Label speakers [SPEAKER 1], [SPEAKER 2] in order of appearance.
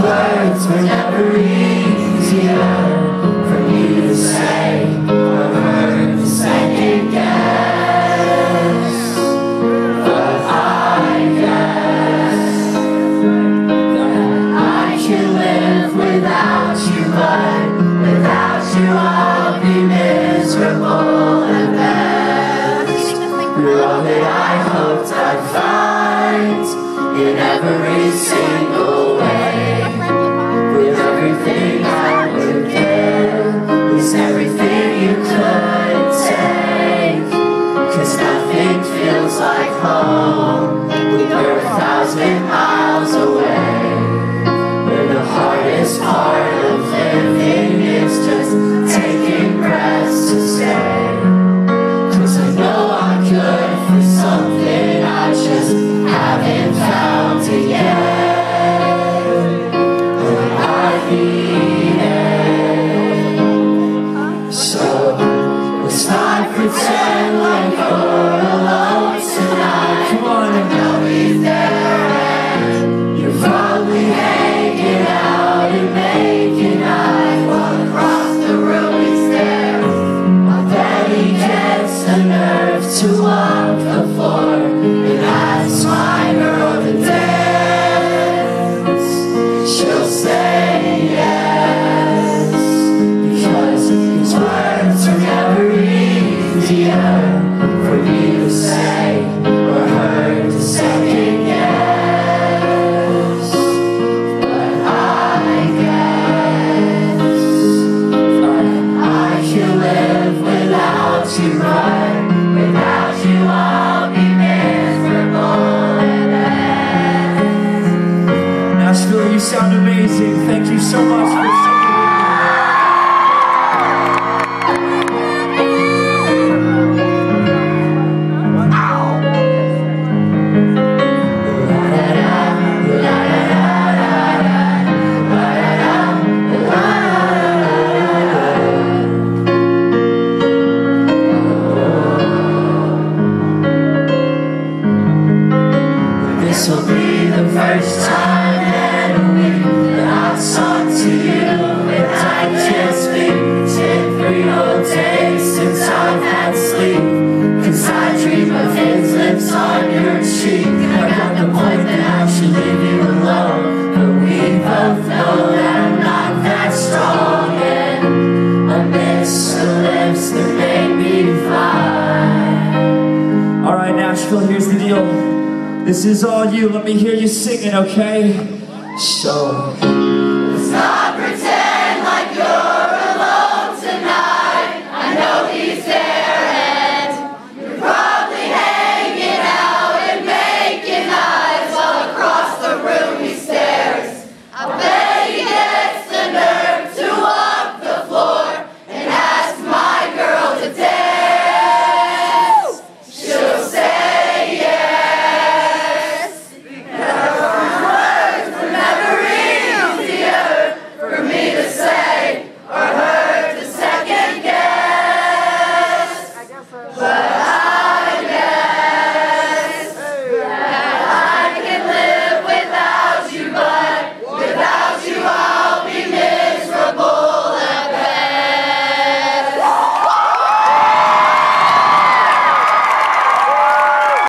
[SPEAKER 1] words were never easier for you to say or her to second guess. But I guess I can live without you, but without you I'll be miserable at best. You're all that I hoped I'd find in every single way. With everything I would give is everything you could take. 'Cause nothing feels like home when you're 1,000 miles away. Where the hardest part of living is just taking breaths to stay. 'Cause I know I'm good for something, I just haven't found it yet. But I need it. So let's not pretend like you're alone tonight. Come on, and I'll be there, and you're probably hanging out and making eye while across the room he's there. I bet he gets the nerve to walk the floor and ask my girl to dance. She'll say yes, because these words are never easier for you to say or her to second guess. But I guess I can live without you, but without you I'll be miserable at best.
[SPEAKER 2] Nashville, you sound amazing. Thank you so much for singing.
[SPEAKER 1] This'll be the first time in a week that I've talked to you and I can't speak. 10 real days since I've had sleep, 'cause I dream of his lips on your cheek. I got the point that I should leave you alone, but we both know that I'm not that strong, and I miss the lips that made me fly.
[SPEAKER 2] Alright, Nashville, here's the deal. This is all you. Let me hear you singing, okay?
[SPEAKER 1] So